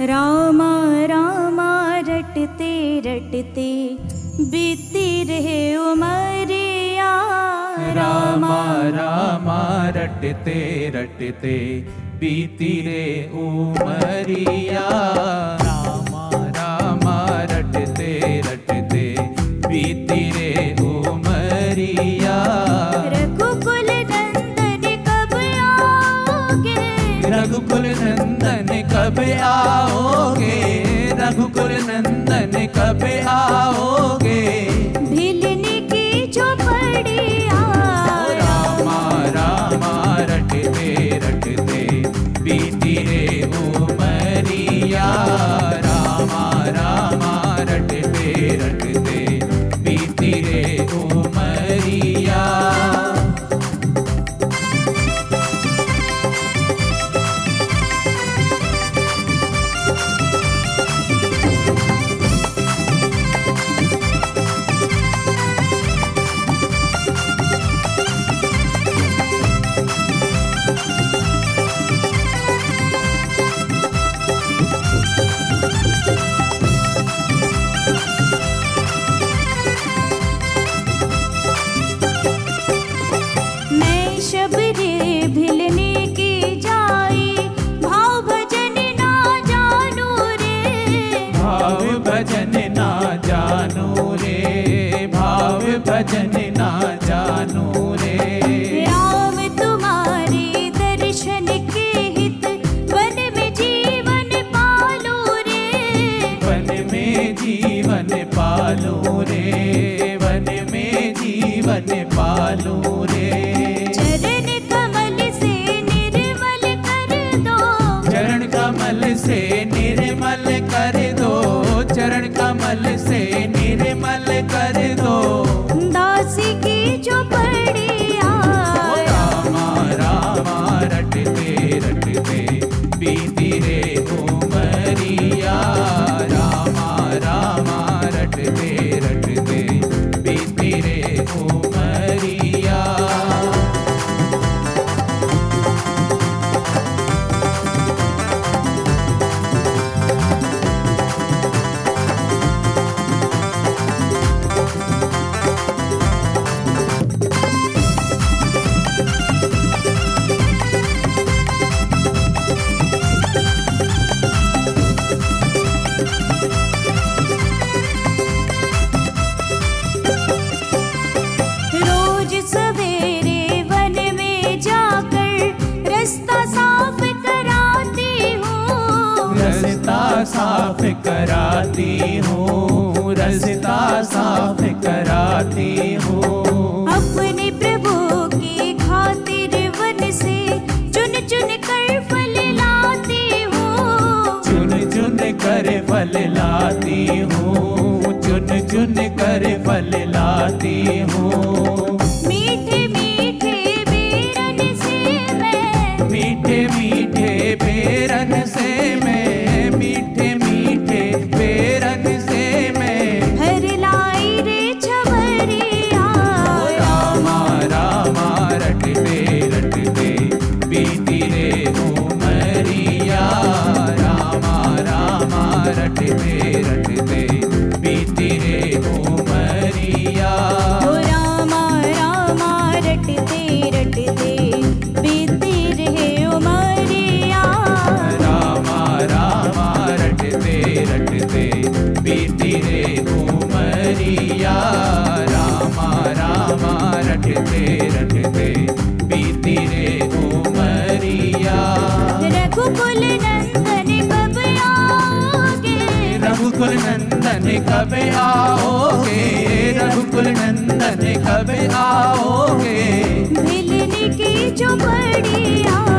रामा रामा रटते रटते बीती रहे उमरिया। रामा रामा रटते रटते बीती रे उमरिया। रामा रामा रटते रटते बीती रे उमरिया। रघुकुल नंदन कब आओगे, रघुकुल नंदन कब आओगे, रघुकुल नंदन कब आओगे। भिलने की झोपड़िया। रामा रामा रटते रटते बीती रे उमरिया। रामा रामा रटते रटते बीती रे उमरिया। भजन ना जानू रे। राम तुम्हारे दर्शन के हित वन में जीवन पालू रे। वन में जीवन पालू रे, वन में जीवन पालू रे। चरण कमल से निर्मल कर दो, चरण कमल से निर्मल कर दो, चरण कमल से निर्मल कर दो। दासी की झोपड़िया। रामा रामा रटते रटते बीती रे उमरिया। रामा रामा रटते रटते बीती रे उमरिया। साफ कराती हूँ, रास्ता साफ कराती हूँ। अपने प्रभु की खातिर वन से चुन चुन कर फल लाती हूँ। चुन चुन कर फल लाती हूँ, चुन चुन कर फल लाती हूँ। मीठे मीठे बेरन से मैं, मीठे मीठे बेरन से मैं, मीठे मीठे बेरन से मैं हर लाई रे छबरिया। रामा रामा रटते रटते बीती रे उमरिया। रामा रामा रटते रटते बीती रे उमरिया। रामा रामा रटते रटते बीती रहे उमरिया। रामा रामा रटते रटते बीती रे उमरिया। रामा रामा रटते रटते बीती रे उमरिया। रघुकुल नंदन कब आओगे, रघुकुल नंदन कब आओगे, रघुकुल नंदन कब आओगे। भिलने की झोपड़िया।